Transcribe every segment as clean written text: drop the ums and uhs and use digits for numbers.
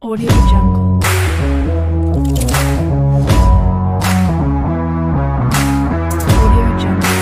Audio Jungle. Audio Jungle.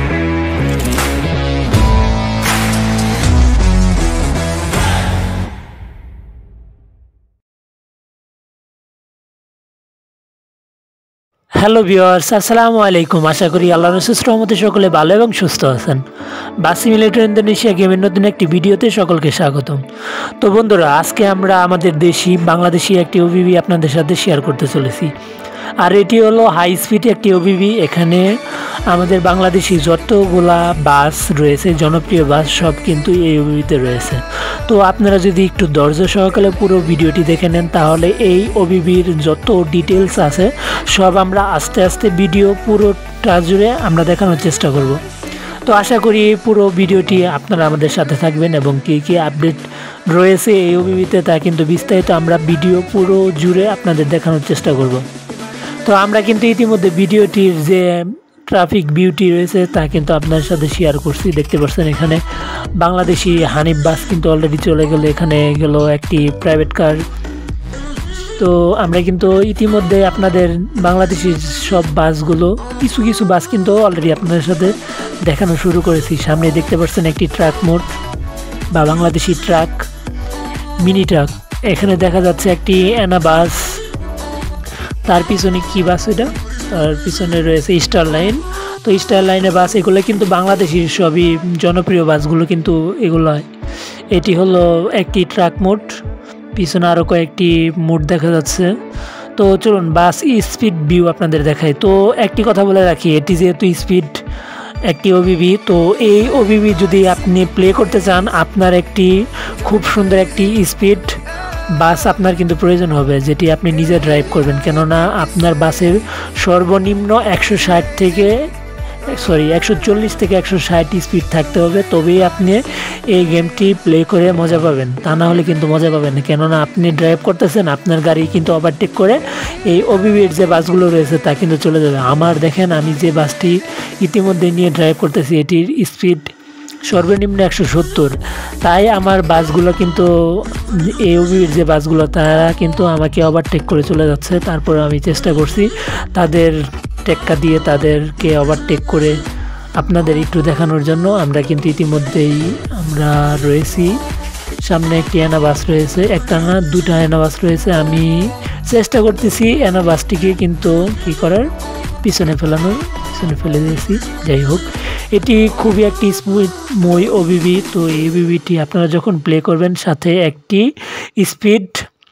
Hello viewers, আসসালামু আলাইকুম। আশা করি আল্লাহর অশেষ রহমতে সকলে ভালো এবং সুস্থ আছেন। বাস সিমুলেটর ইন্দোনেশিয়া গেমের নতুন একটি ভিডিওতে সকলকে স্বাগতম। তো বন্ধুরা, আজকে আমরা আমাদের বাংলাদেশি একটি ওবিবি আপনাদের সাথে শেয়ার করতে চলেছি। আর এটি হলো হাই স্পিড একটি ওবিবি। এখানে আমাদের বাংলাদেশি যতগুলা বাস রয়েছে, জনপ্রিয় বাস, সব কিন্তু এই ওবিবিতে রয়েছে। তো আপনারা যদি একটু ধৈর্য সহকারে পুরো ভিডিওটি দেখে নেন, তাহলে এই ওবিবির যত ডিটেলস আছে সব আমরা আস্তে আস্তে ভিডিও পুরোটা জুড়ে আমরা দেখানোর চেষ্টা করব। তো আশা করি পুরো ভিডিওটি আপনারা আমাদের সাথে থাকবেন এবং কী কী আপডেট রয়েছে এই ওবিবিতে তা কিন্তু বিস্তারিত আমরা ভিডিও পুরো জুড়ে আপনাদের দেখানোর চেষ্টা করব। তো আমরা কিন্তু ইতিমধ্যে ভিডিওটির যে ট্রাফিক বিউটি রয়েছে তা কিন্তু আপনার সাথে শেয়ার করছি। দেখতে পাচ্ছেন এখানে বাংলাদেশি হানিফ বাস কিন্তু অলরেডি চলে গেল। এখানে গেল একটি প্রাইভেট কার। তো আমরা কিন্তু ইতিমধ্যে আপনাদের বাংলাদেশি সব বাসগুলো কিছু কিছু বাস কিন্তু অলরেডি আপনাদের সাথে দেখানো শুরু করেছি। সামনে দেখতে পাচ্ছেন একটি ট্রাক মোড বা বাংলাদেশি ট্রাক, মিনি ট্রাক। এখানে দেখা যাচ্ছে একটি এনা বাস, তার পিছনে কি বাস এটা, তার পিছনে রয়েছে স্টার লাইন। তো স্টার লাইনের বাস এগুলো কিন্তু বাংলাদেশের সবই জনপ্রিয় বাসগুলো কিন্তু এগুলো। এটি হলো একটি ট্রাক মোড, পিছনে আরও কয়েকটি মোড দেখা যাচ্ছে। তো চলুন বাস স্পিড ভিউ আপনাদের দেখাই। তো একটি কথা বলে রাখি, এটি যেহেতু স্পিড একটি ওবিবি, তো এই ওবিবি যদি আপনি প্লে করতে চান, আপনার একটি খুব সুন্দর একটি স্পিড বাস আপনার কিন্তু প্রয়োজন হবে, যেটি আপনি নিজে ড্রাইভ করবেন। কেননা আপনার বাসের সর্বনিম্ন 140 থেকে 160 স্পিড থাকতে হবে, তবেই আপনি এই গেমটি প্লে করে মজা পাবেন। তা না হলে কিন্তু মজা পাবেন না। কেননা আপনি ড্রাইভ করতেছেন, আপনার গাড়ি কিন্তু ওভারটেক করে এই ওবিবির যে বাসগুলো রয়েছে তা কিন্তু চলে যাবে। আমার দেখেন, আমি যে বাসটি ইতিমধ্যে নিয়ে ড্রাইভ করতেছি এটির স্পিড সর্বনিম্ন 170। তাই আমার বাসগুলো কিন্তু এই ওবিবির যে বাসগুলো তারা কিন্তু আমাকে ওভারটেক করে চলে যাচ্ছে। তারপর আমি চেষ্টা করছি তাদের টেক্কা দিয়ে তাদেরকে ওভারটেক করে আপনাদের একটু দেখানোর জন্য। আমরা কিন্তু ইতিমধ্যেই আমরা রয়েছি, সামনে একটি এনা বাস রয়েছে, একটা না দুটা এনা বাস রয়েছে। আমি চেষ্টা করতেছি এনা বাসটিকে কিন্তু কী করার, পিছনে ফেলে দিয়েছি। যাই হোক, এটি খুবই একটি স্মুথময় ওবিবি। তো এই ওবিবিটি আপনারা যখন প্লে করবেন, সাথে একটি স্পিড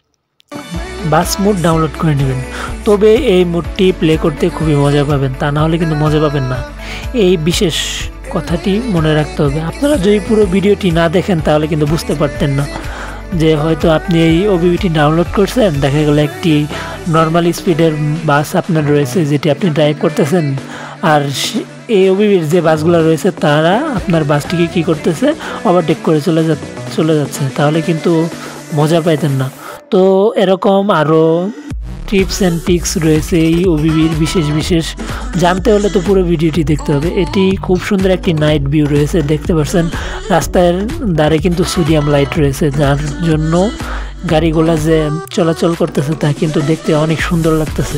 বাস মোড ডাউনলোড করে নেবেন, তবে এই মোডটি প্লে করতে খুবই মজা পাবেন। তা না হলে কিন্তু মজা পাবেন না। এই বিশেষ কথাটি মনে রাখতে হবে। আপনারা যদি পুরো ভিডিওটি না দেখেন তাহলে কিন্তু বুঝতে পারতেন না যে হয়তো আপনি এই ওবিবিটি ডাউনলোড করছেন, দেখা গেল একটি নর্মাল স্পিডের বাস আপনার রয়েছে যেটি আপনি ড্রাইভ করতেছেন, আর এই ওবিবির যে বাসগুলো রয়েছে তারা আপনার বাসটিকে কী করতেছে, ওভারটেক করে চলে যাচ্ছে। তাহলে কিন্তু মজা পাইতেন না। তো এরকম আরও টিপস অ্যান্ড ট্রিক্স রয়েছে এই ওবিবির বিশেষ জানতে হলে তো পুরো ভিডিওটি দেখতে হবে। এটি খুব সুন্দর একটি নাইট ভিউ রয়েছে। দেখতে পাচ্ছেন রাস্তার ধারে কিন্তু সোডিয়াম লাইট রয়েছে, যার জন্য গাড়িগুলো যে চলাচল করতেছে তা কিন্তু দেখতে অনেক সুন্দর লাগতেছে।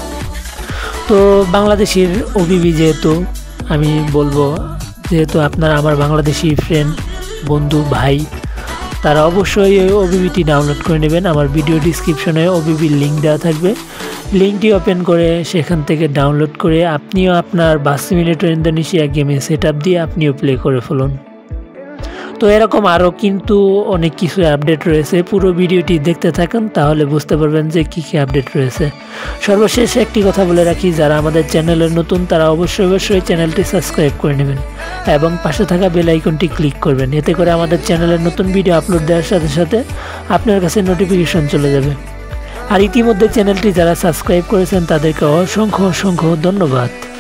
তো বাংলাদেশের ওবিবি যেহেতু আমি বলবো, যেহেতু আপনারা আমার বাংলাদেশি ফ্রেন্ড, বন্ধু, ভাই, তারা অবশ্যই ওই ওবিবিটি ডাউনলোড করে নেবেন। আমার ভিডিও ডিসক্রিপশনে ওবিবির লিঙ্ক দেওয়া থাকবে। লিঙ্কটি ওপেন করে সেখান থেকে ডাউনলোড করে আপনিও আপনার বাস সিমুলেটর ইন্দোনেশিয়া গেমে সেট আপ দিয়ে আপনিও প্লে করে ফেলুন। তো এরকম আরও কিন্তু অনেক কিছু আপডেট রয়েছে। পুরো ভিডিওটি দেখতে থাকুন, তাহলে বুঝতে পারবেন যে কী কী আপডেট রয়েছে। সর্বশেষ একটি কথা বলে রাখি, যারা আমাদের চ্যানেলের নতুন তারা অবশ্যই চ্যানেলটি সাবস্ক্রাইব করে নেবেন এবং পাশে থাকা বেল আইকনটি ক্লিক করবেন। এতে করে আমাদের চ্যানেলের নতুন ভিডিও আপলোড দেওয়ার সাথে সাথে আপনার কাছে নোটিফিকেশন চলে যাবে। আর ইতিমধ্যে চ্যানেলটি যারা সাবস্ক্রাইব করেছেন তাদেরকে অসংখ্য ধন্যবাদ।